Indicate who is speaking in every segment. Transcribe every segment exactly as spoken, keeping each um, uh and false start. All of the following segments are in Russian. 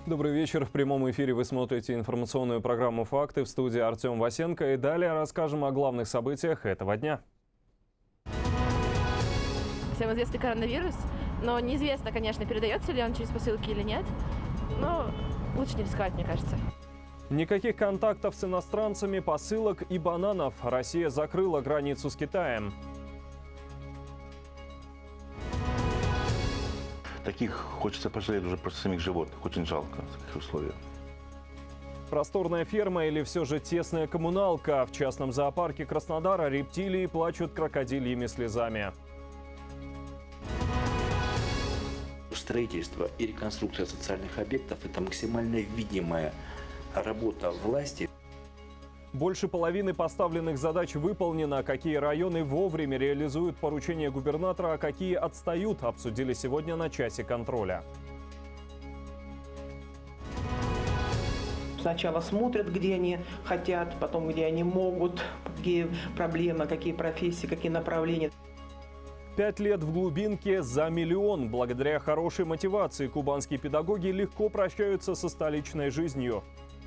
Speaker 1: Добрый вечер. В прямом эфире вы смотрите информационную программу «Факты». В студии Артем Васенко. И далее расскажем о главных событиях этого дня.
Speaker 2: Всем известный коронавирус, но неизвестно, конечно, передается ли он через посылки или нет. Но лучше не рисковать, мне кажется.
Speaker 1: Никаких контактов с иностранцами, посылок и бананов. Россия закрыла границу с Китаем.
Speaker 3: Таких хочется пожалеть уже просто самих животных. Очень жалко в таких условиях.
Speaker 1: Просторная ферма или все же тесная коммуналка? В частном зоопарке Краснодара рептилии плачут крокодильями слезами.
Speaker 4: Строительство и реконструкция социальных объектов – это максимально видимая работа власти.
Speaker 1: Больше половины поставленных задач выполнено. Какие районы вовремя реализуют поручения губернатора, а какие отстают, обсудили сегодня на часе контроля.
Speaker 5: Сначала смотрят, где они хотят, потом где они могут, какие проблемы, какие профессии, какие направления.
Speaker 1: Пять лет в глубинке за миллион. Благодаря хорошей мотивации кубанские педагоги легко прощаются со столичной жизнью.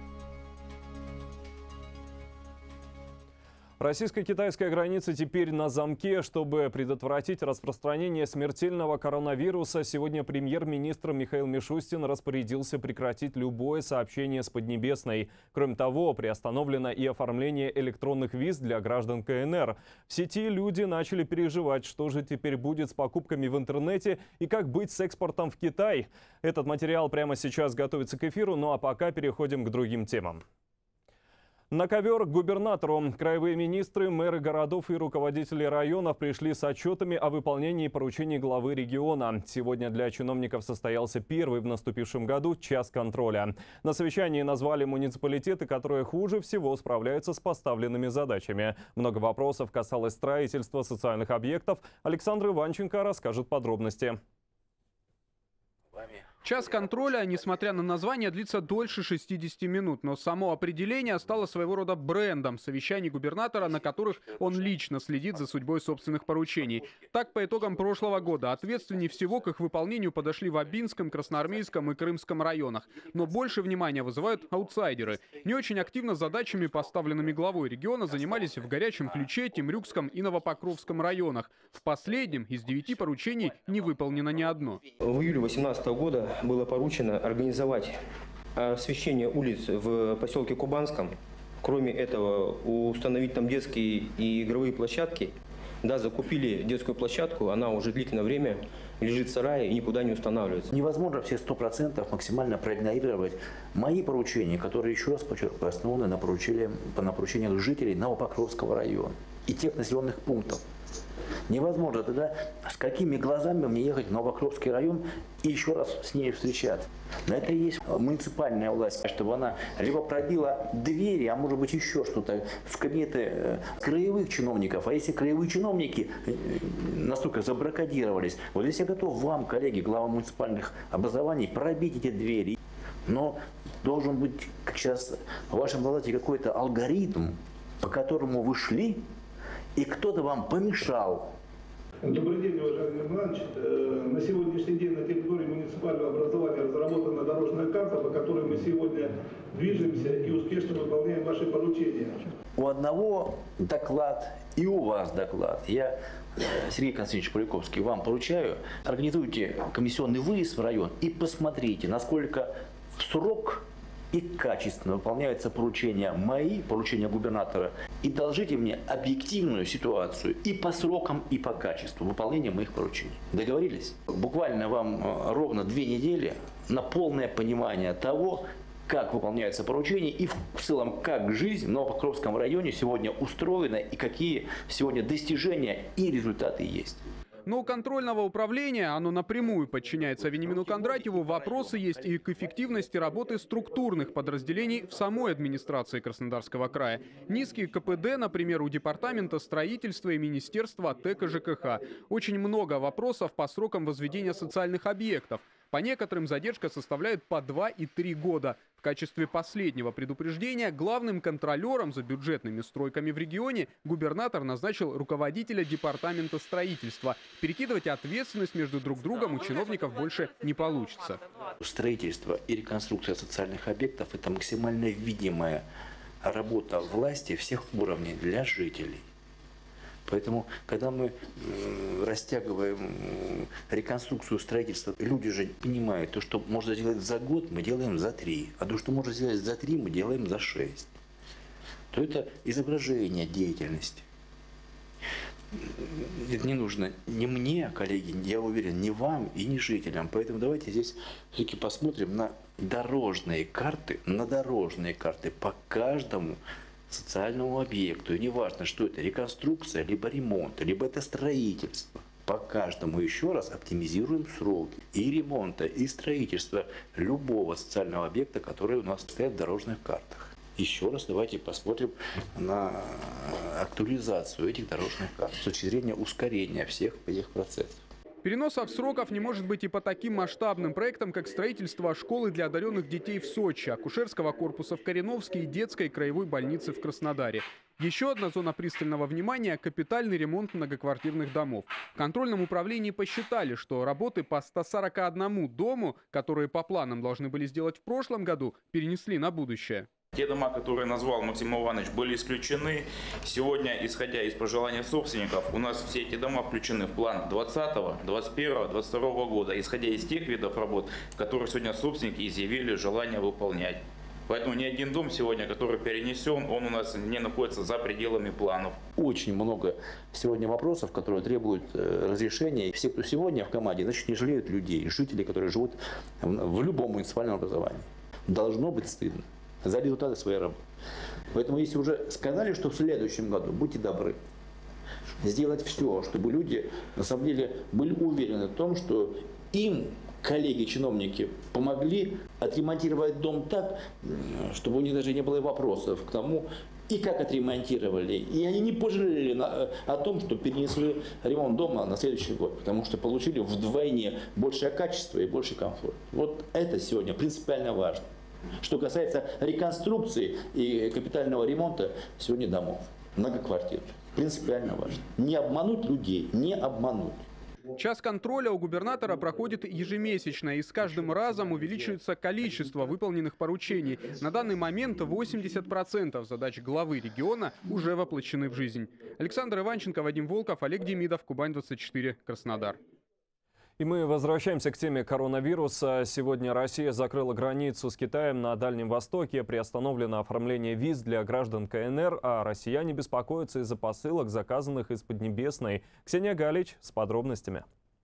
Speaker 1: Российско-китайская граница теперь на замке. Чтобы предотвратить распространение смертельного коронавируса, сегодня премьер-министр Михаил Мишустин распорядился прекратить любое сообщение с Поднебесной. Кроме того, приостановлено и оформление электронных виз для граждан ка эн эр. В сети люди начали переживать, что же теперь будет с покупками в интернете и как быть с экспортом в Китай. Этот материал прямо сейчас готовится к эфиру, ну а пока переходим к другим темам. На ковер к губернатору. Краевые министры, мэры городов и руководители районов пришли с отчетами о выполнении поручений главы региона. Сегодня для чиновников состоялся первый в наступившем году час контроля. На совещании назвали муниципалитеты, которые хуже всего справляются с поставленными задачами. Много вопросов касалось строительства социальных объектов. Александр Иванченко расскажет подробности.
Speaker 6: Час контроля, несмотря на название, длится дольше шестидесяти минут, но само определение стало своего рода брендом совещаний губернатора, на которых он лично следит за судьбой собственных поручений. Так, по итогам прошлого года ответственнее всего к их выполнению подошли в Абинском, Красноармейском и Крымском районах. Но больше внимания вызывают аутсайдеры. Не очень активно задачами, поставленными главой региона, занимались в Горячем Ключе, Темрюкском и Новопокровском районах. В последнем из девяти поручений не выполнено ни одно.
Speaker 7: В июле две тысячи восемнадцатого года было поручено организовать освещение улиц в поселке Кубанском. Кроме этого, установить там детские и игровые площадки. Да, закупили детскую площадку, она уже длительное время лежит в сарае и никуда не устанавливается.
Speaker 4: Невозможно все сто процентов максимально проигнорировать мои поручения, которые, еще раз подчеркиваю, основаны на поручениях, на поручениях жителей Новопокровского района и тех населенных пунктов. Невозможно тогда, с какими глазами мне ехать в Новопокровский район и еще раз с ней встречаться. На это и есть муниципальная власть, чтобы она либо пробила двери, а может быть еще что-то в кабинеты краевых чиновников. А если краевые чиновники настолько забаррикадировались, вот здесь я готов вам, коллеги, главам муниципальных образований, пробить эти двери. Но должен быть сейчас в вашем глазе какой-то алгоритм, по которому вы шли, и кто-то вам помешал.
Speaker 8: Добрый день, уважаемый Иванович. На сегодняшний день на территории муниципального образования разработана дорожная карта, по которой мы сегодня движемся и успешно выполняем ваши поручения.
Speaker 4: У одного доклад и у вас доклад. Я, Сергей Константинович Поляковский, вам поручаю, организуйте комиссионный выезд в район и посмотрите, насколько в срок и качественно выполняются поручения мои, поручения губернатора, и доложите мне объективную ситуацию и по срокам, и по качеству выполнения моих поручений. Договорились? Буквально вам ровно две недели на полное понимание того, как выполняются поручения и в целом, как жизнь в Новопокровском районе сегодня устроена и какие сегодня достижения и результаты есть.
Speaker 6: Но у контрольного управления, оно напрямую подчиняется Вениамину Кондратьеву, вопросы есть и к эффективности работы структурных подразделений в самой администрации Краснодарского края. Низкие ка пэ дэ, например, у Департамента строительства и Министерства ТЭК и жэ ка ха. Очень много вопросов по срокам возведения социальных объектов. По некоторым задержка составляет по два и три года. В качестве последнего предупреждения главным контролером за бюджетными стройками в регионе губернатор назначил руководителя департамента строительства. Перекидывать ответственность между друг другом у чиновников больше не получится.
Speaker 4: Строительство и реконструкция социальных объектов – это максимально видимая работа власти всех уровней для жителей. Поэтому, когда мы растягиваем реконструкцию строительства, люди же понимают, то, что можно сделать за год, мы делаем за три, а то, что можно сделать за три, мы делаем за шесть. То это изображение деятельности. Это не нужно ни мне, коллеги, я уверен, ни вам и ни жителям. Поэтому давайте здесь все-таки посмотрим на дорожные карты, на дорожные карты по каждому социальному объекту. И не важно, что это реконструкция, либо ремонт, либо это строительство. По каждому еще раз оптимизируем сроки и ремонта, и строительства любого социального объекта, который у нас стоит в дорожных картах. Еще раз давайте посмотрим на актуализацию этих дорожных карт с точки зрения ускорения всех этих процессов.
Speaker 6: Переносов сроков не может быть и по таким масштабным проектам, как строительство школы для одаренных детей в Сочи, акушерского корпуса в Кореновске и детской краевой больницы в Краснодаре. Еще одна зона пристального внимания – капитальный ремонт многоквартирных домов. В контрольном управлении посчитали, что работы по ста сорока одному дому, которые по планам должны были сделать в прошлом году, перенесли на будущее.
Speaker 9: Те дома, которые назвал Максим Иванович, были исключены. Сегодня, исходя из пожеланий собственников, у нас все эти дома включены в план двадцатого, двадцать первого, двадцать второго года, исходя из тех видов работ, которые сегодня собственники изъявили желание выполнять. Поэтому ни один дом сегодня, который перенесен, он у нас не находится за пределами планов.
Speaker 4: Очень много сегодня вопросов, которые требуют разрешения. Все, кто сегодня в команде, значит, не жалеют людей, жителей, которые живут в любом муниципальном образовании. Должно быть стыдно за результаты своей работы. Поэтому если уже сказали, что в следующем году, будьте добры, сделать все, чтобы люди на самом деле были уверены в том, что им коллеги-чиновники помогли отремонтировать дом так, чтобы у них даже не было вопросов к тому, и как отремонтировали. И они не пожалели на, о том, что перенесли ремонт дома на следующий год, потому что получили вдвойне большее качество и больший комфорт. Вот это сегодня принципиально важно. Что касается реконструкции и капитального ремонта сегодня домов, многоквартирных, принципиально важно. Не обмануть людей, не обмануть.
Speaker 6: Час контроля у губернатора проходит ежемесячно, и с каждым разом увеличивается количество выполненных поручений. На данный момент восемьдесят процентов задач главы региона уже воплощены в жизнь. Александр Иванченко, Вадим Волков, Олег Демидов, Кубань двадцать четыре, Краснодар.
Speaker 1: И мы возвращаемся к теме коронавируса. Сегодня Россия закрыла границу с Китаем на Дальнем Востоке. Приостановлено оформление виз для граждан ка эн эр, а россияне беспокоятся из-за посылок, заказанных из Поднебесной. Ксения Галич с подробностями.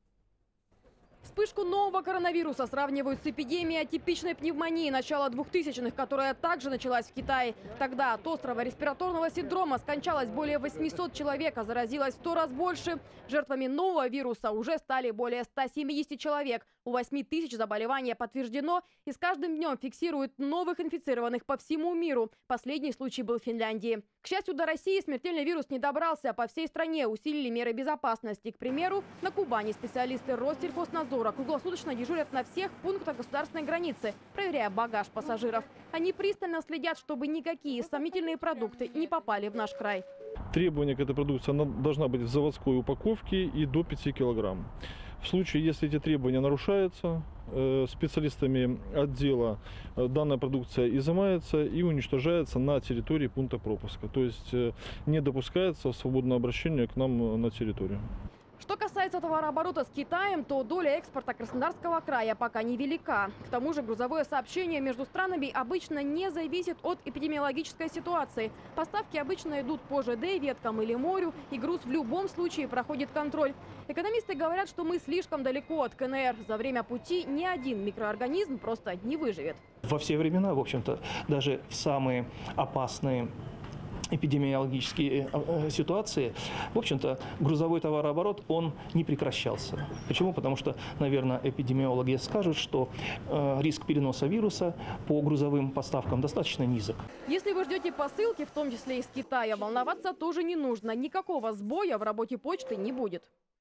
Speaker 10: Вспышку нового коронавируса сравнивают с эпидемией атипичной пневмонии начала двухтысячных, которая также началась в Китае. Тогда от острого респираторного синдрома скончалось более восьмисот человек, а заразилось в сто раз больше. Жертвами нового вируса уже стали более ста семидесяти человек. У восьми тысяч заболевания подтверждено, и с каждым днем фиксируют новых инфицированных по всему миру. Последний случай был в Финляндии. К счастью, до России смертельный вирус не добрался. По всей стране усилили меры безопасности. К примеру, на Кубани специалисты Россельхознадзора круглосуточно дежурят на всех пунктах государственной границы, проверяя багаж пассажиров. Они пристально следят, чтобы никакие сомнительные продукты не попали в наш край.
Speaker 11: Требования к этой продукции, она должна быть в заводской упаковке и до пяти килограмм. В случае, если эти требования нарушаются, специалистами отдела данная продукция изымается и уничтожается на территории пункта пропуска. То есть не допускается свободное обращение к нам на территорию.
Speaker 10: Что касается товарооборота с Китаем, то доля экспорта Краснодарского края пока невелика. К тому же грузовое сообщение между странами обычно не зависит от эпидемиологической ситуации. Поставки обычно идут по же дэ, веткам или морю, и груз в любом случае проходит контроль. Экономисты говорят, что мы слишком далеко от ка эн эр. За время пути ни один микроорганизм просто не выживет.
Speaker 12: Во все времена, в общем-то, даже в самые опасные эпидемиологические ситуации, в общем-то, грузовой товарооборот, он не прекращался. Почему? Потому что, наверное, эпидемиологи скажут, что э, риск переноса вируса по грузовым поставкам достаточно низок.
Speaker 10: Если вы ждете посылки, в том числе из Китая, волноваться тоже не нужно. Никакого сбоя в работе почты не будет.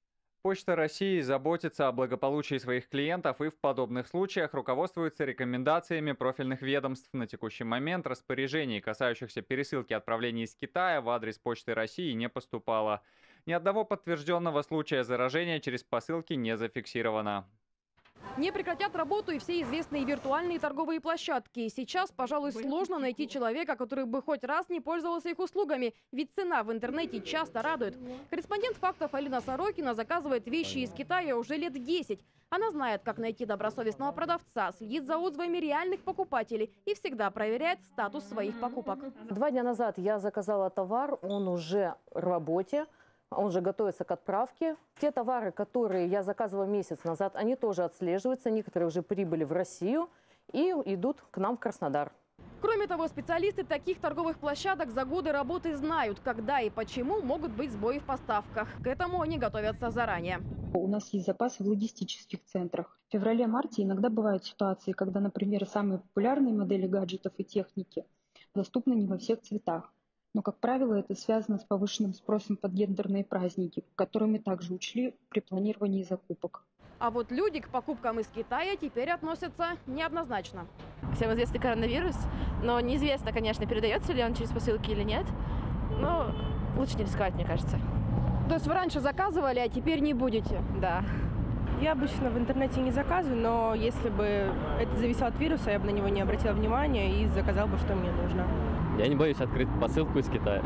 Speaker 13: Почта России заботится о благополучии своих клиентов и в подобных случаях руководствуется рекомендациями профильных ведомств. На текущий момент распоряжений, касающихся пересылки отправлений из Китая, в адрес Почты России не поступало. Ни одного подтвержденного случая заражения через посылки не зафиксировано.
Speaker 10: Не прекратят работу и все известные виртуальные торговые площадки. Сейчас, пожалуй, сложно найти человека, который бы хоть раз не пользовался их услугами. Ведь цена в интернете часто радует. Корреспондент «Фактов» Алина Сорокина заказывает вещи из Китая уже лет десять. Она знает, как найти добросовестного продавца, следит за отзывами реальных покупателей и всегда проверяет статус своих покупок.
Speaker 14: Два дня назад я заказала товар, он уже в работе. Он же готовится к отправке. Те товары, которые я заказывала месяц назад, они тоже отслеживаются. Некоторые уже прибыли в Россию и идут к нам в Краснодар.
Speaker 10: Кроме того, специалисты таких торговых площадок за годы работы знают, когда и почему могут быть сбои в поставках. К этому они готовятся заранее.
Speaker 15: У нас есть запасы в логистических центрах. В феврале-марте иногда бывают ситуации, когда, например, самые популярные модели гаджетов и техники доступны не во всех цветах. Но, как правило, это связано с повышенным спросом под гендерные праздники, которые мы также учли при планировании закупок.
Speaker 10: А вот люди к покупкам из Китая теперь относятся неоднозначно.
Speaker 2: Всем известный коронавирус, но неизвестно, конечно, передается ли он через посылки или нет. Но лучше не рисковать, мне кажется.
Speaker 10: То есть вы раньше заказывали, а теперь не будете?
Speaker 16: Да. Я обычно в интернете не заказываю, но если бы это зависело от вируса, я бы на него не обратила внимания и заказал бы, что мне нужно.
Speaker 17: Я не боюсь открыть посылку из Китая.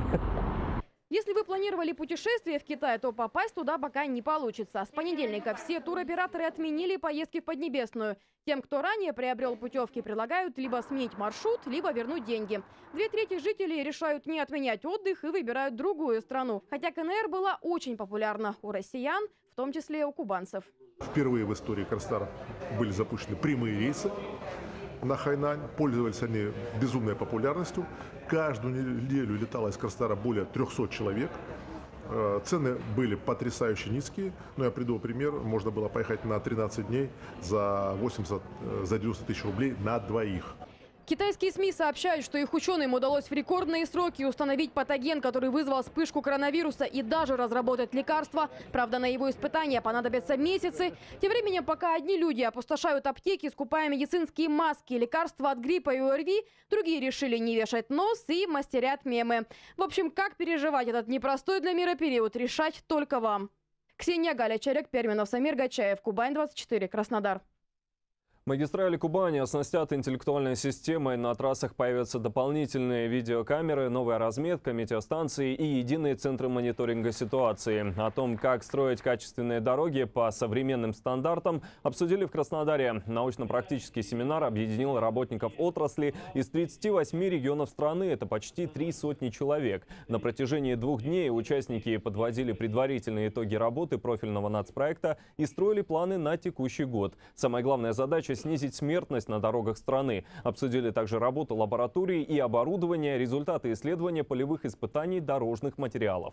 Speaker 10: Если вы планировали путешествие в Китай, то попасть туда пока не получится. С понедельника все туроператоры отменили поездки в Поднебесную. Тем, кто ранее приобрел путевки, предлагают либо сменить маршрут, либо вернуть деньги. Две трети жителей решают не отменять отдых и выбирают другую страну. Хотя КНР была очень популярна у россиян, в том числе и у кубанцев.
Speaker 18: Впервые в истории Краснодар были запущены прямые рейсы на Хайнань. Пользовались они безумной популярностью. Каждую неделю летало из Краснодара более трёхсот человек. Цены были потрясающе низкие. Но я приведу пример. Можно было поехать на тринадцать дней за восемьдесят, за девяносто тысяч рублей на двоих.
Speaker 10: Китайские СМИ сообщают, что их ученым удалось в рекордные сроки установить патоген, который вызвал вспышку коронавируса, и даже разработать лекарство. Правда, на его испытания понадобятся месяцы. Тем временем, пока одни люди опустошают аптеки, скупая медицинские маски, лекарства от гриппа и ОРВИ, другие решили не вешать нос и мастерят мемы. В общем, как переживать этот непростой для мира период, решать только вам. Ксения Галя, Чарек Перминов, Самир Гачаев, Кубань двадцать четыре, Краснодар.
Speaker 1: Магистрали Кубани оснастят интеллектуальной системой. На трассах появятся дополнительные видеокамеры, новая разметка, метеостанции и единые центры мониторинга ситуации. О том, как строить качественные дороги по современным стандартам, обсудили в Краснодаре. Научно-практический семинар объединил работников отрасли из тридцати восьми регионов страны. Это почти три сотни человек. На протяжении двух дней участники подводили предварительные итоги работы профильного нацпроекта и строили планы на текущий год. Самая главная задача – снизить смертность на дорогах страны. Обсудили также работу лабораторий и оборудования, результаты исследования полевых испытаний дорожных материалов.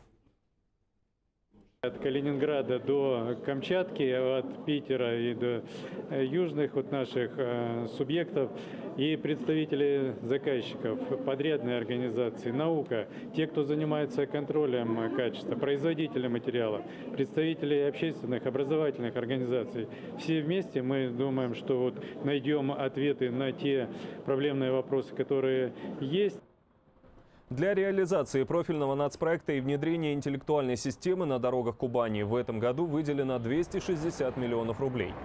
Speaker 19: От Калининграда до Камчатки, от Питера и до южных вот наших э, субъектов и представители заказчиков, подрядные организации, наука, те, кто занимается контролем качества, производители материалов, представители общественных, образовательных организаций. Все вместе мы думаем, что вот найдем ответы на те проблемные вопросы, которые есть.
Speaker 1: Для реализации профильного нацпроекта и внедрения интеллектуальной системы на дорогах Кубани в этом году выделено двести шестьдесят миллионов рублей.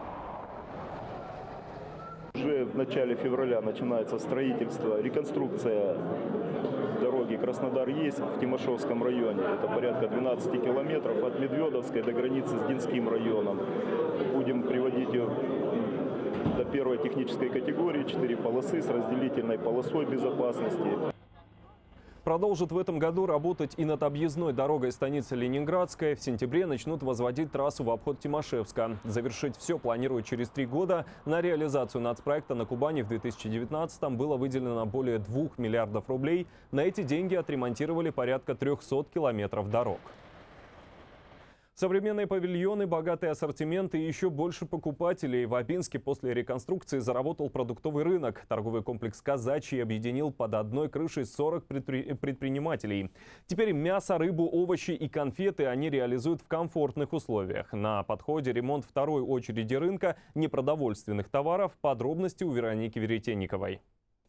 Speaker 20: Уже в начале февраля начинается строительство, реконструкция дороги Краснодар-Есть в Тимошевском районе. Это порядка двенадцати километров от Медведовской до границы с Динским районом. Будем приводить ее до первой технической категории, четыре полосы с разделительной полосой безопасности.
Speaker 1: Продолжат в этом году работать и над объездной дорогой станицы Ленинградская. В сентябре начнут возводить трассу в обход Тимошевска. Завершить все планируют через три года. На реализацию нацпроекта на Кубани в две тысячи девятнадцатом было выделено более двух миллиардов рублей. На эти деньги отремонтировали порядка трёхсот километров дорог. Современные павильоны, богатый ассортимент и еще больше покупателей. В Абинске после реконструкции заработал продуктовый рынок. Торговый комплекс «Казачий» объединил под одной крышей сорок предпри... предпринимателей. Теперь мясо, рыбу, овощи и конфеты они реализуют в комфортных условиях. На подходе ремонт второй очереди рынка непродовольственных товаров. Подробности у Вероники Веретенниковой.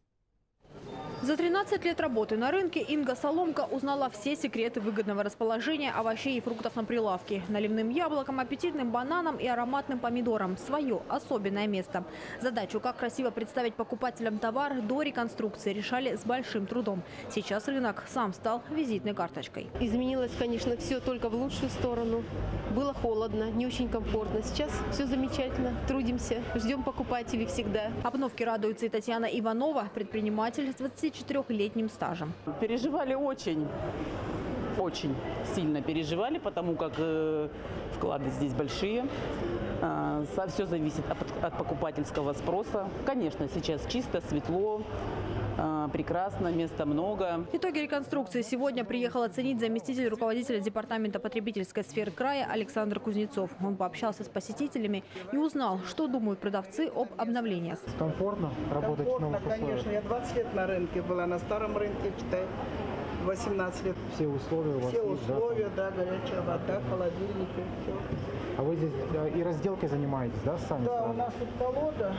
Speaker 10: За тринадцать лет работы на рынке Инга Соломка узнала все секреты выгодного расположения овощей и фруктов на прилавке. Наливным яблоком, аппетитным бананом и ароматным помидором. Свое особенное место. Задачу, как красиво представить покупателям товар, до реконструкции решали с большим трудом. Сейчас рынок сам стал визитной карточкой.
Speaker 21: Изменилось, конечно, все только в лучшую сторону. Было холодно, не очень комфортно. Сейчас все замечательно. Трудимся, ждем покупателей всегда.
Speaker 10: Обновке радуется и Татьяна Иванова, предприниматель с двадцатичетырёхлетним стажем.
Speaker 22: Переживали очень, очень сильно переживали, потому как э, вклады здесь большие. Э, все зависит от, от покупательского спроса. Конечно, сейчас чисто, светло. Прекрасно, места много.
Speaker 10: Итоги реконструкции сегодня приехал оценить заместитель руководителя департамента потребительской сферы края Александр Кузнецов. Он пообщался с посетителями и узнал, что думают продавцы об обновлениях.
Speaker 23: Комфортно работать в новых условиях?
Speaker 24: Конечно. Я двадцать лет на рынке была, на старом рынке, считай, восемнадцать лет.
Speaker 23: Все условия у вас
Speaker 24: Все
Speaker 23: есть,
Speaker 24: условия, да? да, горячая вода, холодильники, все.
Speaker 23: А вы здесь и разделкой занимаетесь, да, сами?
Speaker 24: Да, у нас тут колода.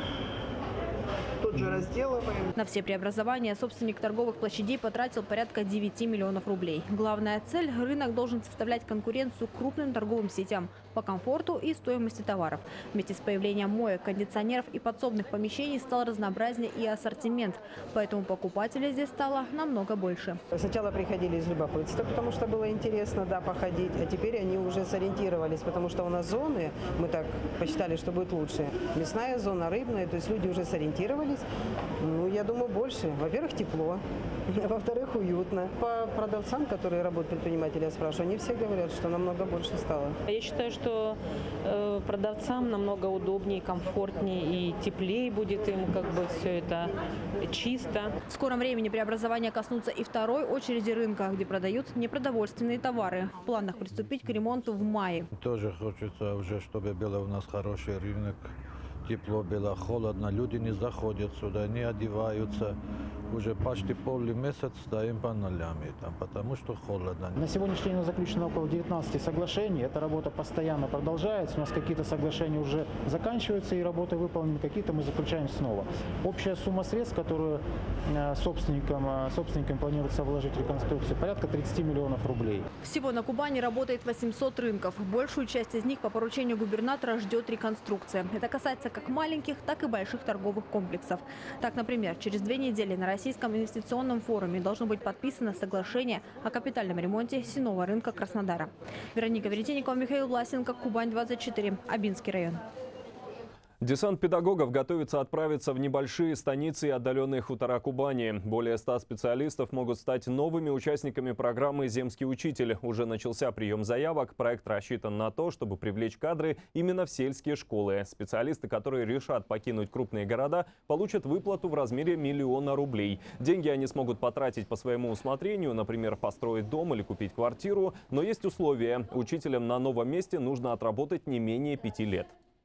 Speaker 24: Тут же разделываем.
Speaker 10: На все преобразования собственник торговых площадей потратил порядка девяти миллионов рублей. Главная цель – рынок должен составлять конкуренцию крупным торговым сетям по комфорту и стоимости товаров. Вместе с появлением моек, кондиционеров и подсобных помещений стал разнообразнее и ассортимент. Поэтому покупателей здесь стало намного больше.
Speaker 24: Сначала приходили из любопытства, потому что было интересно, да, походить. А теперь они уже сориентировались, потому что у нас зоны, мы так посчитали, что будет лучше. Мясная зона, рыбная, то есть люди уже сориентировались. Ну, я думаю, больше. Во-первых, тепло. Во-вторых, уютно. По продавцам, которые работают предприниматели, я спрашиваю, они все говорят, что намного больше стало.
Speaker 25: Я считаю, что э, продавцам намного удобнее, комфортнее и теплее будет им, как бы все это чисто.
Speaker 10: В скором времени преобразования коснутся и второй очереди рынка, где продают непродовольственные товары. В планах приступить к ремонту в мае.
Speaker 26: Тоже хочется уже, чтобы был у нас хороший рынок. Тепло было, холодно, люди не заходят сюда, не одеваются. Уже почти полный месяц стоим по нолям, там, потому что холодно.
Speaker 23: На сегодняшний день заключено около девятнадцати соглашений. Эта работа постоянно продолжается. У нас какие-то соглашения уже заканчиваются и работы выполнены, какие-то мы заключаем снова. Общая сумма средств, которую собственникам, собственникам планируется вложить в реконструкцию, порядка тридцати миллионов рублей.
Speaker 10: Всего на Кубани работает восемьсот рынков. Большую часть из них по поручению губернатора ждет реконструкция. Это касается как маленьких, так и больших торговых комплексов. Так, например, через две недели на Российском инвестиционном форуме должно быть подписано соглашение о капитальном ремонте сенного рынка Краснодара. Вероника Веретенникова, Михаил Власенко, Кубань двадцать четыре, Абинский район.
Speaker 1: Десант педагогов готовится отправиться в небольшие станицы и отдаленные хутора Кубани. Более ста специалистов могут стать новыми участниками программы «Земский учитель». Уже начался прием заявок. Проект рассчитан на то, чтобы привлечь кадры именно в сельские школы. Специалисты, которые решат покинуть крупные города, получат выплату в размере миллиона рублей. Деньги они смогут потратить по своему усмотрению, например, построить дом или купить квартиру. Но есть условия. Учителям на новом месте нужно отработать не менее пяти лет.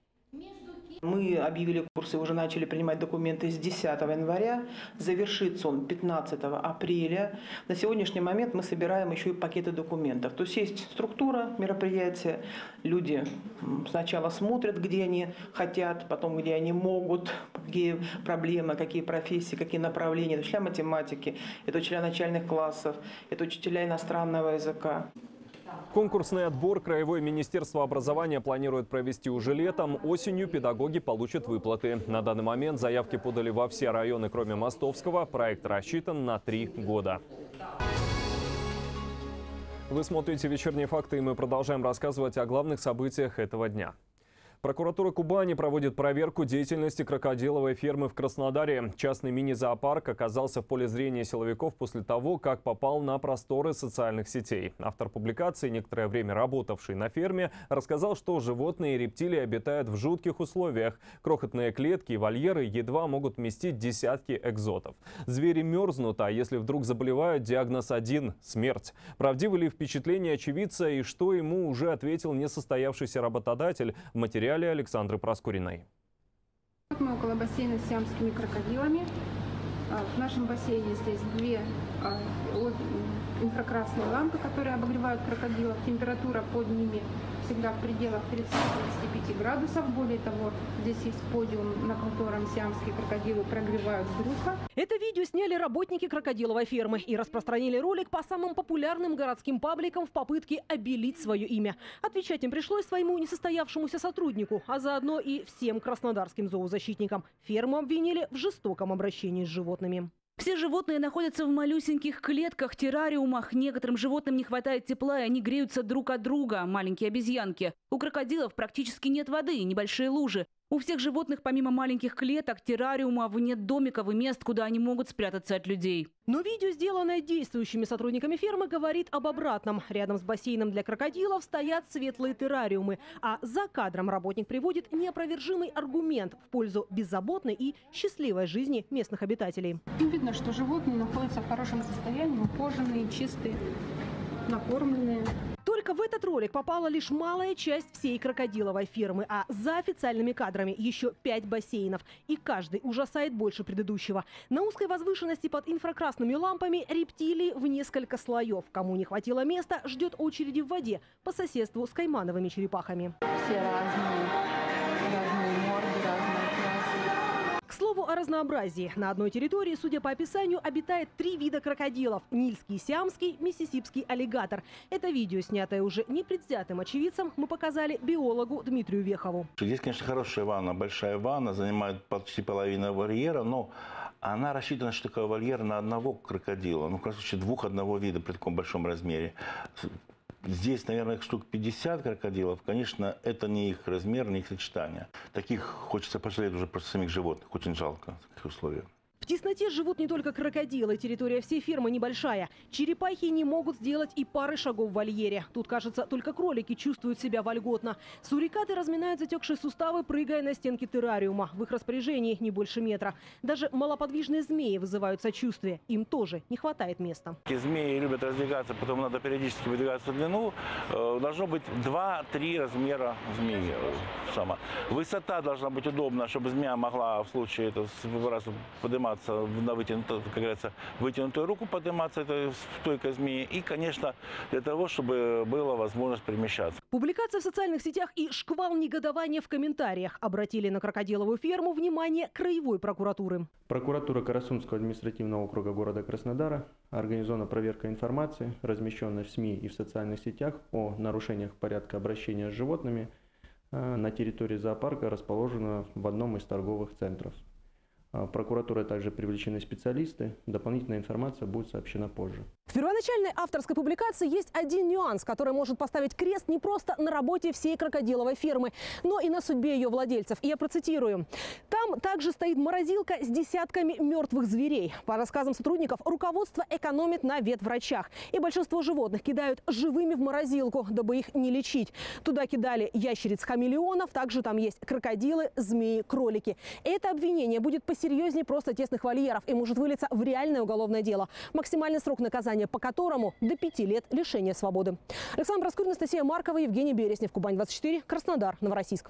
Speaker 5: Мы объявили курсы, уже начали принимать документы с десятого января. Завершится он пятнадцатого апреля. На сегодняшний момент мы собираем еще и пакеты документов. То есть есть структура мероприятия. Люди сначала смотрят, где они хотят, потом где они могут, какие проблемы, какие профессии, какие направления. Это учителя математики, это учителя начальных классов, это учителя иностранного языка.
Speaker 1: Конкурсный отбор Краевое министерство образования планирует провести уже летом. Осенью педагоги получат выплаты. На данный момент заявки подали во все районы, кроме Мостовского. Проект рассчитан на три года. Вы смотрите «Вечерние факты», и мы продолжаем рассказывать о главных событиях этого дня. Прокуратура Кубани проводит проверку деятельности крокодиловой фермы в Краснодаре. Частный мини-зоопарк оказался в поле зрения силовиков после того, как попал на просторы социальных сетей. Автор публикации, некоторое время работавший на ферме, рассказал, что животные и рептилии обитают в жутких условиях. Крохотные клетки и вольеры едва могут вместить десятки экзотов. Звери мерзнут, а если вдруг заболевают, диагноз один – смерть. Правдивы ли впечатления очевидца и что ему уже ответил несостоявшийся работодатель в материале Александры Проскуриной.
Speaker 3: Мы около бассейна с сиамскими крокодилами. В нашем бассейне здесь две инфракрасные лампы, которые обогревают крокодилов. Температура под ними всегда в пределах тридцати-тридцати пяти градусов. Более того, здесь есть подиум, на котором сиамские крокодилы прогревают брюхо.
Speaker 10: Это видео сняли работники крокодиловой фермы и распространили ролик по самым популярным городским пабликам в попытке обелить свое имя. Отвечать им пришлось своему несостоявшемуся сотруднику, а заодно и всем краснодарским зоозащитникам. Ферму обвинили в жестоком обращении с животными.
Speaker 4: Все животные находятся в малюсеньких клетках, террариумах. Некоторым животным не хватает тепла, и они греются друг от друга, маленькие обезьянки. У крокодилов практически нет воды и небольшие лужи. У всех животных, помимо маленьких клеток, террариумов, нет домиков и мест, куда они могут спрятаться от людей.
Speaker 10: Но видео, сделанное действующими сотрудниками фермы, говорит об обратном. Рядом с бассейном для крокодилов стоят светлые террариумы. А за кадром работник приводит неопровержимый аргумент в пользу беззаботной и счастливой жизни местных обитателей.
Speaker 3: Видно, что животные находятся в хорошем состоянии, ухоженные, чистые, накормленные.
Speaker 10: Только в этот ролик попала лишь малая часть всей крокодиловой фермы, а за официальными кадрами еще пять бассейнов. И каждый ужасает больше предыдущего. На узкой возвышенности под инфракрасными лампами рептилии в несколько слоев. Кому не хватило места, ждет очереди в воде по соседству с каймановыми черепахами.
Speaker 3: Все разные, разные морды, разные классы.
Speaker 10: К слову о разнообразии. На одной территории, судя по описанию, обитает три вида крокодилов – нильский, сиамский, миссисипский аллигатор. Это видео, снятое уже непредвзятым очевидцем, мы показали биологу Дмитрию Вехову.
Speaker 6: Здесь, конечно, хорошая ванна, большая ванна, занимает почти половину вольера, но она рассчитана, что такое вольер на одного крокодила, ну, в крайнем случае, двух одного вида при таком большом размере. Здесь, наверное, штук пятьдесят крокодилов. Конечно, это не их размер, не их сочетание. Таких хочется пожалеть уже просто самих животных. Очень жалко в таких условиях.
Speaker 10: В тесноте живут не только крокодилы. Территория всей фермы небольшая. Черепахи не могут сделать и пары шагов в вольере. Тут, кажется, только кролики чувствуют себя вольготно. Сурикаты разминают затекшие суставы, прыгая на стенки террариума. В их распоряжении не больше метра. Даже малоподвижные змеи вызывают сочувствие. Им тоже не хватает места.
Speaker 6: Змеи любят раздвигаться, потом надо периодически выдвигаться в длину. Должно быть два-три размера змеи. Сама. Высота должна быть удобна, чтобы змея могла в случае этого подниматься на вытянутую, как говорится, вытянутую руку, подниматься, это стойкая змея. И, конечно, для того, чтобы была возможность перемещаться.
Speaker 10: Публикация в социальных сетях и шквал негодования в комментариях обратили на крокодиловую ферму внимание краевой прокуратуры.
Speaker 7: Прокуратура Карасунского административного округа города Краснодара организована проверка информации, размещенной в СМИ и в социальных сетях о нарушениях порядка обращения с животными на территории зоопарка, расположенного в одном из торговых центров. Прокуратурой также привлечены специалисты. Дополнительная информация будет сообщена позже.
Speaker 10: В первоначальной авторской публикации есть один нюанс, который может поставить крест не просто на работе всей крокодиловой фермы, но и на судьбе ее владельцев. И я процитирую. Там также стоит морозилка с десятками мертвых зверей. По рассказам сотрудников, руководство экономит на ветврачах. И большинство животных кидают живыми в морозилку, дабы их не лечить. Туда кидали ящериц-хамелеонов, также там есть крокодилы, змеи, кролики. Это обвинение будет посетить серьезнее просто тесных вольеров и может вылиться в реальное уголовное дело. Максимальный срок наказания по которому до пяти лет лишения свободы. Александра Проскурина, Анастасия Маркова, Евгений Береснев, Кубань двадцать четыре, Краснодар, Новороссийск.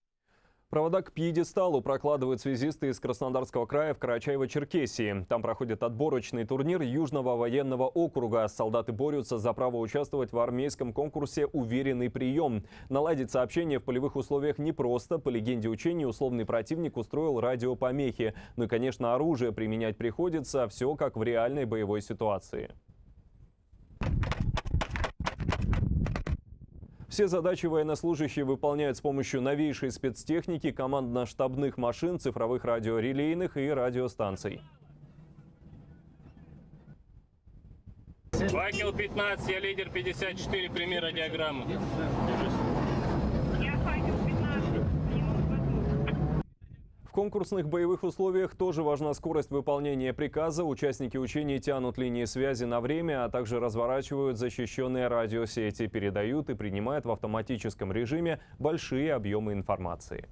Speaker 1: Провода к пьедесталу прокладывают связисты из Краснодарского края в Карачаево-Черкесии. Там проходит отборочный турнир Южного военного округа. Солдаты борются за право участвовать в армейском конкурсе «Уверенный прием». Наладить сообщение в полевых условиях непросто. По легенде учений, условный противник устроил радиопомехи. Ну и, конечно, оружие применять приходится. Все как в реальной боевой ситуации. Все задачи военнослужащие выполняют с помощью новейшей спецтехники, командно-штабных машин, цифровых радиорелейных и радиостанций.
Speaker 8: Факел пятнадцать, я лидер пятьдесят четыре, прими радиограмму. Я Факел пятнадцать.
Speaker 1: конкурсных боевых условиях тоже важна скорость выполнения приказа. Участники учений тянут линии связи на время, а также разворачивают защищенные радиосети, передают и принимают в автоматическом режиме большие объемы информации.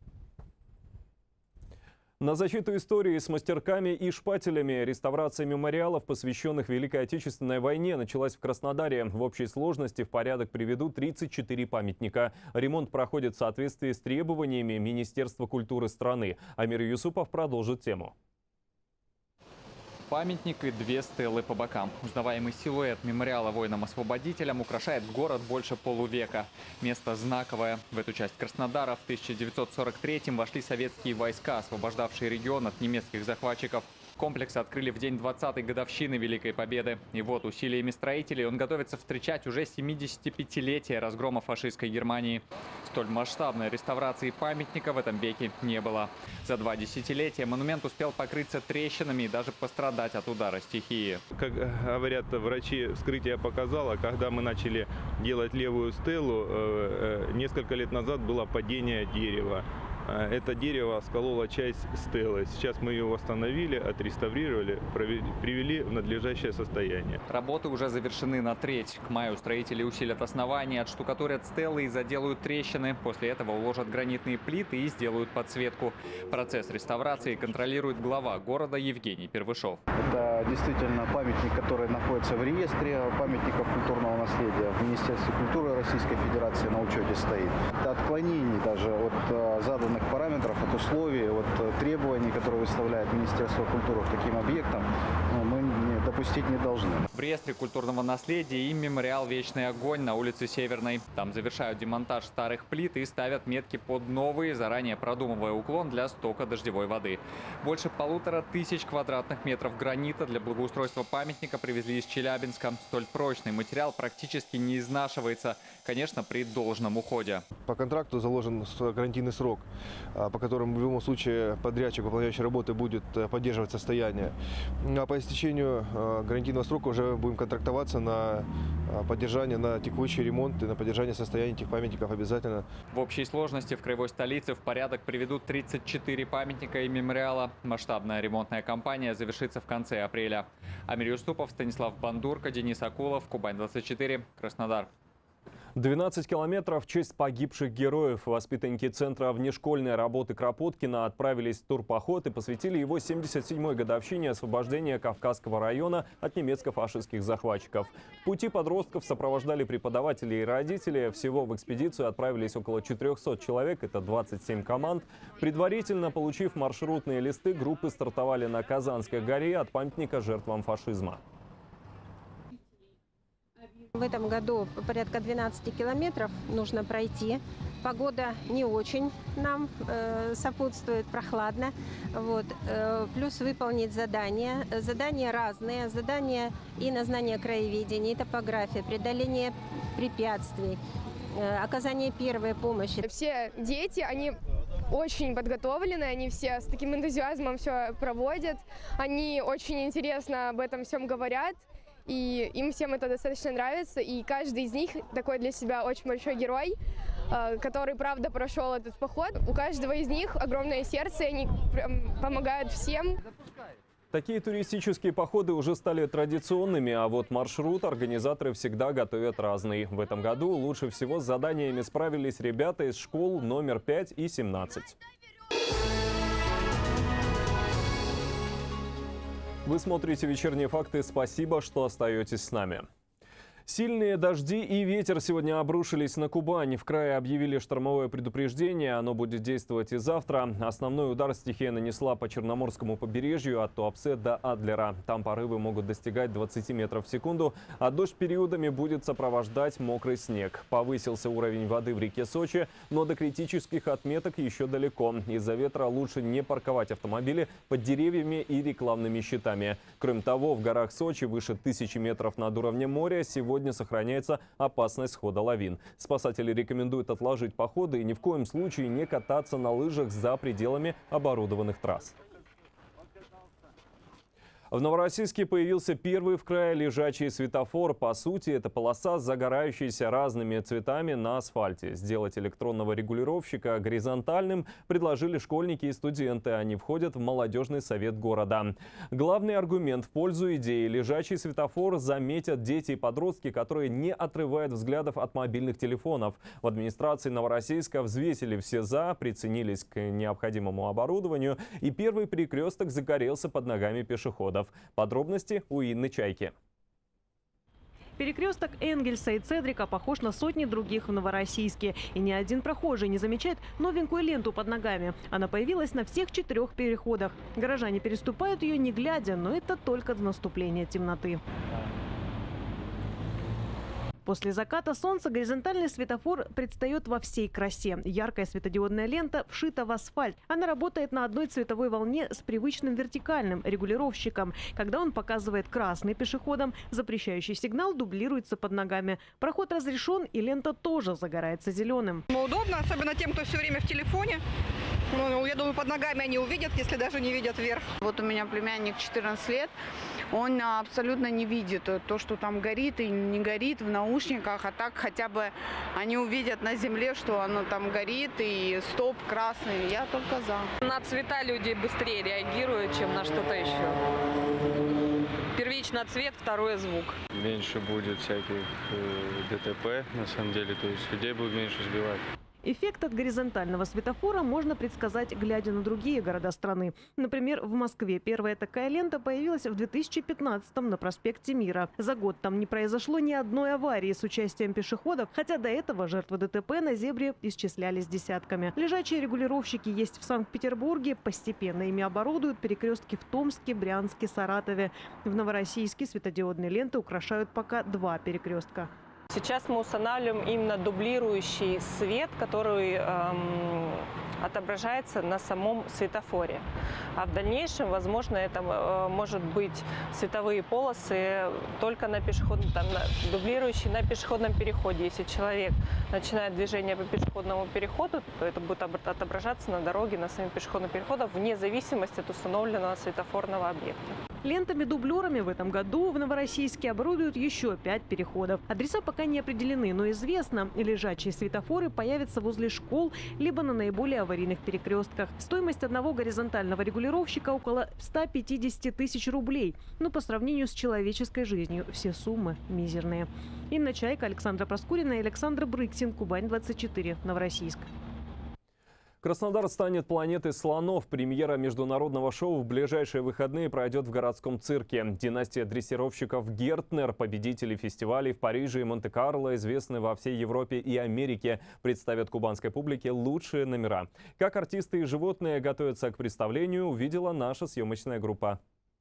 Speaker 1: На защиту истории с мастерками и шпателями реставрация мемориалов, посвященных Великой Отечественной войне, началась в Краснодаре. В общей сложности в порядок приведут тридцать четыре памятника. Ремонт проходит в соответствии с требованиями Министерства культуры страны. Амир Юсупов продолжит тему.
Speaker 8: Памятник и две стелы по бокам. Узнаваемый силуэт мемориала воинам-освободителям украшает город больше полувека. Место знаковое. В эту часть Краснодара в тысяча девятьсот сорок третьем вошли советские войска, освобождавшие регион от немецких захватчиков. Комплекс открыли в день двадцатой годовщины Великой Победы. И вот усилиями строителей он готовится встречать уже семидесятипятилетие разгрома фашистской Германии. Столь масштабной реставрации памятника в этом веке не было. За два десятилетия монумент успел покрыться трещинами и даже пострадать от удара стихии.
Speaker 9: Как говорят врачи, вскрытие показало, когда мы начали делать левую стелу, несколько лет назад было падение дерева. Это дерево скололо часть стелы. Сейчас мы ее восстановили, отреставрировали, привели в надлежащее состояние.
Speaker 8: Работы уже завершены на треть. К маю строители усилят основания, отштукатурят стелы и заделают трещины. После этого уложат гранитные плиты и сделают подсветку. Процесс реставрации контролирует глава города Евгений Первышов.
Speaker 23: Это действительно памятник, который находится в реестре памятников культурного наследия. В Министерстве культуры Российской Федерации на учете стоит. Это отклонений даже от заданных параметров, от условий, от требований, которые выставляет Министерство культуры к таким объектам, мы не, допустить не должны.
Speaker 8: В реестре культурного наследия и мемориал «Вечный огонь» на улице Северной. Там завершают демонтаж старых плит и ставят метки под новые, заранее продумывая уклон для стока дождевой воды. Больше полутора тысяч квадратных метров гранита для благоустройства памятника привезли из Челябинска. Столь прочный материал практически не изнашивается, конечно, при должном уходе.
Speaker 11: По контракту заложен гарантийный срок, по которому в любом случае подрядчик, выполняющий работы, будет поддерживать состояние. А по истечению гарантийного срока уже будем контрактоваться на поддержание, на текущий ремонт и на поддержание состояния этих памятников обязательно.
Speaker 8: В общей сложности в краевой столице в порядок приведут тридцать четыре памятника и мемориала. Масштабная ремонтная кампания завершится в конце апреля. Амир Юсупов, Станислав Бандурка, Денис Акулов, Кубань двадцать четыре, Краснодар.
Speaker 1: двенадцать километров в честь погибших героев. Воспитанники Центра внешкольной работы Кропоткина отправились в турпоход и посвятили его семьдесят седьмой годовщине освобождения Кавказского района от немецко-фашистских захватчиков. В пути подростков сопровождали преподаватели и родители. Всего в экспедицию отправились около четырёхсот человек, это двадцать семь команд. Предварительно получив маршрутные листы, группы стартовали на Казанской горе от памятника жертвам фашизма.
Speaker 12: В этом году порядка двенадцати километров нужно пройти. Погода не очень нам э, сопутствует, прохладно. Вот. Э, плюс выполнить задания. Задания разные. Задания и на знание краеведения, и топография, преодоление препятствий, э, оказание первой помощи.
Speaker 13: Все дети, они очень подготовлены, они все с таким энтузиазмом все проводят. Они очень интересно об этом всем говорят. И им всем это достаточно нравится, и каждый из них такой для себя очень большой герой, который, правда, прошел этот поход. У каждого из них огромное сердце, и они помогают всем.
Speaker 1: Такие туристические походы уже стали традиционными, а вот маршрут организаторы всегда готовят разный. В этом году лучше всего с заданиями справились ребята из школ номер пять и семнадцать. Вы смотрите «Вечерние факты». Спасибо, что остаетесь с нами. Сильные дожди и ветер сегодня обрушились на Кубань. В крае объявили штормовое предупреждение. Оно будет действовать и завтра. Основной удар стихия нанесла по Черноморскому побережью от Туапсе до Адлера. Там порывы могут достигать двадцати метров в секунду, а дождь периодами будет сопровождать мокрый снег. Повысился уровень воды в реке Сочи, но до критических отметок еще далеко. Из-за ветра лучше не парковать автомобили под деревьями и рекламными щитами. Кроме того, в горах Сочи выше тысячи метров над уровнем моря сегодня Сегодня сохраняется опасность схода лавин. Спасатели рекомендуют отложить походы и ни в коем случае не кататься на лыжах за пределами оборудованных трасс. В Новороссийске появился первый в крае лежачий светофор. По сути, это полоса, загорающаяся разными цветами на асфальте. Сделать электронного регулировщика горизонтальным предложили школьники и студенты. Они входят в молодежный совет города. Главный аргумент в пользу идеи: лежачий светофор заметят дети и подростки, которые не отрывают взглядов от мобильных телефонов. В администрации Новороссийска взвесили все «за», приценились к необходимому оборудованию, и первый перекресток загорелся под ногами пешеходов. Подробности у Инны Чайки.
Speaker 2: Перекресток Энгельса и Цедрика похож на сотни других в Новороссийске. И ни один прохожий не замечает новенькую ленту под ногами. Она появилась на всех четырех переходах. Горожане переступают ее не глядя, но это только до наступления темноты. После заката солнца горизонтальный светофор предстает во всей красе. Яркая светодиодная лента вшита в асфальт. Она работает на одной цветовой волне с привычным вертикальным регулировщиком. Когда он показывает красный пешеходам, запрещающий сигнал дублируется под ногами. Проход разрешен, и лента тоже загорается зеленым.
Speaker 14: Удобно, особенно тем, кто все время в телефоне. Ну, я думаю, под ногами они увидят, если даже не видят вверх.
Speaker 15: Вот у меня племянник четырнадцать лет. Он абсолютно не видит то, что там горит и не горит в наушниках, а так хотя бы они увидят на земле, что оно там горит и стоп красный. Я только за.
Speaker 16: На цвета люди быстрее реагируют, чем на что-то еще. Первично цвет, второе звук.
Speaker 17: Меньше будет всяких э, ДТП, на самом деле, то есть людей будет меньше сбивать.
Speaker 2: Эффект от горизонтального светофора можно предсказать, глядя на другие города страны. Например, в Москве первая такая лента появилась в две тысячи пятнадцатом на проспекте Мира. За год там не произошло ни одной аварии с участием пешеходов, хотя до этого жертвы ДТП на зебре исчислялись десятками. Лежачие регулировщики есть в Санкт-Петербурге. Постепенно ими оборудуют перекрестки в Томске, Брянске, Саратове. В Новороссийске светодиодные ленты украшают пока два перекрестка.
Speaker 16: Сейчас мы устанавливаем именно дублирующий свет, который эм, отображается на самом светофоре. А в дальнейшем, возможно, это э, может быть световые полосы только на пешеходном, там, на, дублирующие на пешеходном переходе. Если человек начинает движение по пешеходному переходу, то это будет отображаться на дороге, на самом пешеходном переходе, вне зависимости от установленного светофорного объекта.
Speaker 2: Лентами-дублерами в этом году в Новороссийске оборудуют еще пять переходов. Адреса пока не определены, но известно, лежачие светофоры появятся возле школ либо на наиболее аварийных перекрестках. Стоимость одного горизонтального регулировщика около ста пятидесяти тысяч рублей. Но по сравнению с человеческой жизнью все суммы мизерные. Инна Чайка, Александра Проскурина и Александр Брыксин. Кубань двадцать четыре. Новороссийск.
Speaker 1: Краснодар станет планетой слонов. Премьера международного шоу в ближайшие выходные пройдет в городском цирке. Династия дрессировщиков Гертнер, победители фестивалей в Париже и Монте-Карло, известны во всей Европе и Америке, представят кубанской публике лучшие номера. Как артисты и животные готовятся к представлению, увидела наша съемочная группа.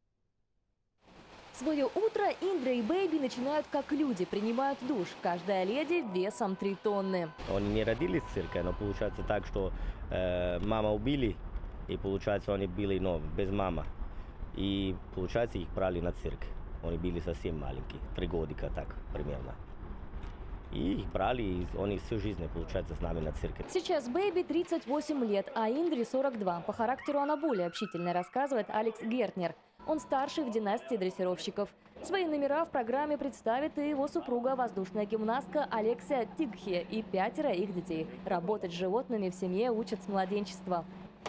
Speaker 18: Свое утро Индра и Бэйби начинают как люди, принимают душ. Каждая леди весом три тонны.
Speaker 27: Они не родились в цирке, но получается так, что э, мама убили, и получается они были, но без мамы. И получается их брали на цирк. Они были совсем маленькие, три годика так примерно. И их брали, и они всю жизнь, получается, с нами на цирке.
Speaker 18: Сейчас Бэйби тридцать восемь лет, а Индре сорок два. По характеру она более общительная, рассказывает Алекс Гертнер. Он старший в династии дрессировщиков. Свои номера в программе представит и его супруга, воздушная гимнастка Алексия Тигхе, и пятеро их детей. Работать с животными в семье учат с младенчества.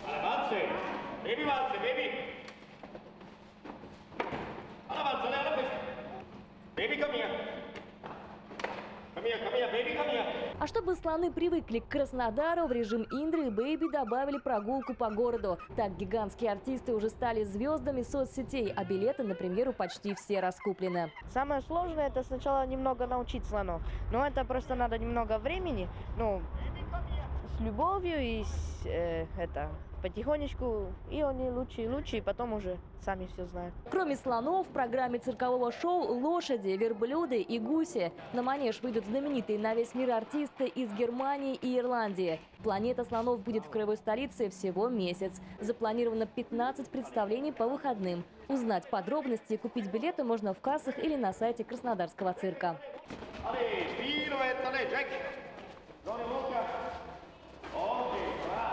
Speaker 18: А чтобы слоны привыкли к Краснодару, в режим Индры и Бэйби добавили прогулку по городу. Так гигантские артисты уже стали звездами соцсетей, а билеты на премьеру почти все раскуплены.
Speaker 28: Самое сложное — это сначала немного научить слонов. Но это просто надо немного времени, ну, с любовью и с, э, это, потихонечку, и они лучше и лучше, и потом уже сами все знают.
Speaker 18: Кроме слонов, в программе циркового шоу лошади, верблюды и гуси. На манеж выйдут знаменитые на весь мир артисты из Германии и Ирландии. Планета слонов будет в краевой столице всего месяц. Запланировано пятнадцать представлений по выходным. Узнать подробности и купить билеты можно в кассах или на сайте Краснодарского цирка.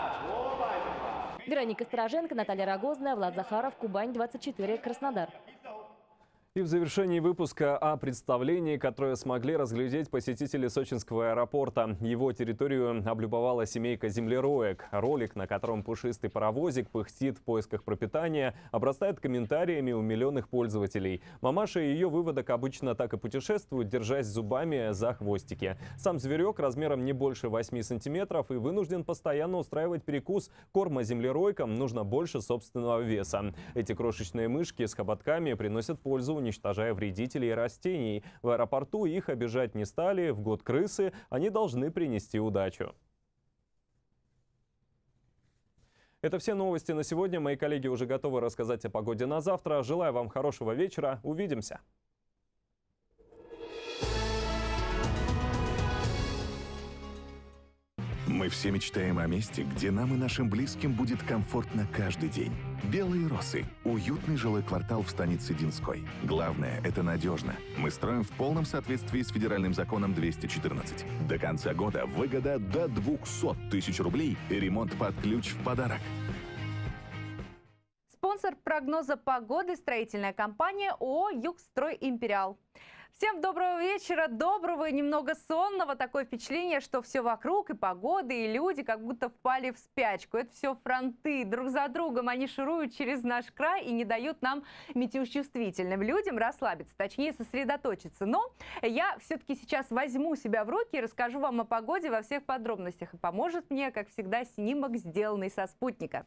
Speaker 18: Вероника Стороженко, Наталья Рогозная, Влад Захаров, Кубань двадцать четыре, Краснодар.
Speaker 1: И в завершении выпуска о представлении, которое смогли разглядеть посетители сочинского аэропорта. Его территорию облюбовала семейка землероек. Ролик, на котором пушистый паровозик пыхтит в поисках пропитания, обрастает комментариями у миллионных пользователей. Мамаша и ее выводок обычно так и путешествуют, держась зубами за хвостики. Сам зверек размером не больше восьми сантиметров и вынужден постоянно устраивать перекус. Корма землеройкам нужно больше собственного веса. Эти крошечные мышки с хоботками приносят пользу, уничтожая вредителей растений. В аэропорту их обижать не стали. В год крысы они должны принести удачу. Это все новости на сегодня. Мои коллеги уже готовы рассказать о погоде на завтра. Желаю вам хорошего вечера. Увидимся.
Speaker 5: Мы все мечтаем о месте, где нам и нашим близким будет комфортно каждый день. Белые росы. Уютный жилой квартал в станице Динской. Главное – это надежно. Мы строим в полном соответствии с федеральным законом двести четырнадцать. До конца года выгода до двухсот тысяч рублей и ремонт под ключ в подарок.
Speaker 19: Спонсор прогноза погоды – строительная компания ООО «Югстрой Империал». Всем доброго вечера, доброго и немного сонного. Такое впечатление, что все вокруг, и погода, и люди как будто впали в спячку. Это все фронты. Друг за другом они шуруют через наш край и не дают нам, метеочувствительным людям, расслабиться, точнее сосредоточиться. Но я все-таки сейчас возьму себя в руки и расскажу вам о погоде во всех подробностях. И поможет мне, как всегда, снимок, сделанный со спутника.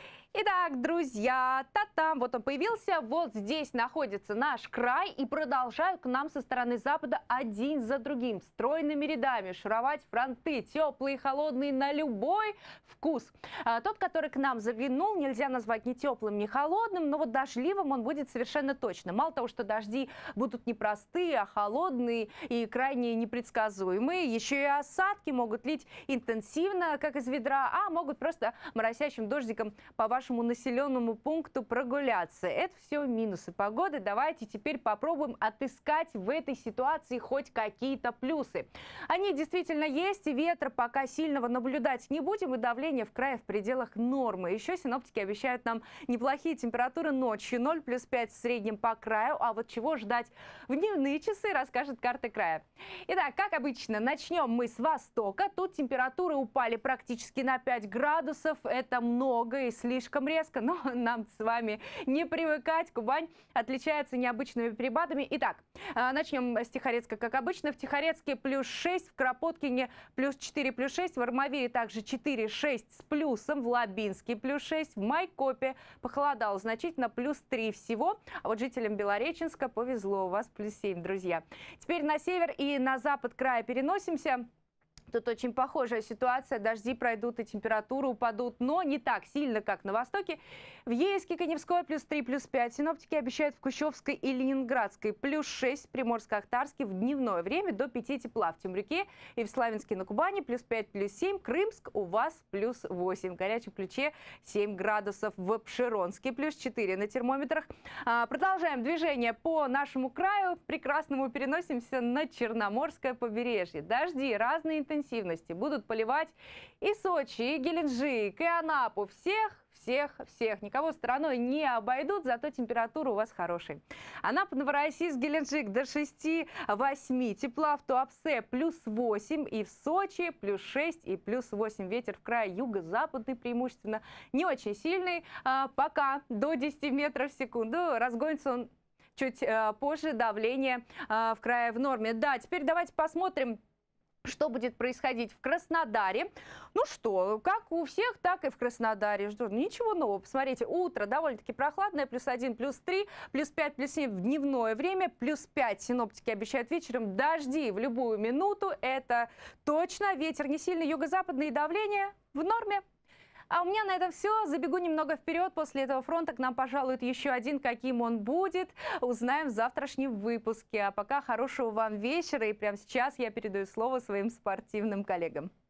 Speaker 19: Итак, друзья, та-там, вот он появился, вот здесь находится наш край, и продолжают к нам со стороны запада один за другим, стройными рядами шуровать фронты, теплые и холодные на любой вкус. А, тот, который к нам заглянул, нельзя назвать ни теплым, ни холодным, но вот дождливым он будет совершенно точно. Мало того, что дожди будут не простые, а холодные и крайне непредсказуемые, еще и осадки могут лить интенсивно, как из ведра, а могут просто моросящим дождиком по вашему вашему населенному пункту прогуляться. Это все минусы погоды. Давайте теперь попробуем отыскать в этой ситуации хоть какие-то плюсы. Они действительно есть, и ветра пока сильного наблюдать не будем, и давление в крае в пределах нормы. Еще синоптики обещают нам неплохие температуры ночью, ноль плюс пять в среднем по краю, а вот чего ждать в дневные часы, расскажет карта края. Итак, как обычно, начнем мы с востока. Тут температуры упали практически на пять градусов. Это много и слишком резко, но нам с вами не привыкать. Кубань отличается необычными перепадами. Итак, начнем с Тихорецка, как обычно. В Тихорецке плюс шесть, в Кропоткине плюс четыре, плюс шесть, в Армавире также четыре, шесть с плюсом, в Лабинске плюс шесть, в Майкопе похолодало значительно, плюс три всего. А вот жителям Белореченска повезло, у вас плюс семь, друзья. Теперь на север и на запад края переносимся. Тут очень похожая ситуация. Дожди пройдут и температуры упадут, но не так сильно, как на востоке. В Ейске, Каневской плюс три, плюс пять. Синоптики обещают в Кущевской и Ленинградской плюс шесть, в Приморско-Ахтарске в дневное время до пяти тепла. В Темрюке и в Славянске на Кубани плюс пять, плюс семь. Крымск у вас плюс восемь. В горячем ключе семь градусов. В Пшеронске плюс четыре на термометрах. А, продолжаем движение по нашему краю. Прекрасному переносимся на Черноморское побережье. Дожди разной интенсивности будут поливать и Сочи, и Геленджик, и Анапу. Всех, всех, всех. Никого стороной не обойдут, зато температура у вас хорошая. Анапа, Новороссийск, Геленджик до шести-восьми. Тепла в Туапсе плюс восемь. И в Сочи плюс шесть и плюс восемь. Ветер в крае юго-западный преимущественно не очень сильный. А, пока до десяти метров в секунду. Разгонится он чуть а, позже. Давление а, в крае в норме. Да, теперь давайте посмотрим, что будет происходить в Краснодаре. Ну что, как у всех, так и в Краснодаре. Что, ничего нового. Посмотрите, утро довольно-таки прохладное. Плюс один, плюс три, плюс пять, плюс семь в дневное время. Плюс пять синоптики обещают вечером. Дожди в любую минуту. Это точно. Ветер не сильный, юго-западное, давление в норме. А у меня на этом все. Забегу немного вперед. После этого фронта к нам пожалует еще один. Каким он будет, узнаем в завтрашнем выпуске. А пока хорошего вам вечера. И прямо сейчас я передаю слово своим спортивным коллегам.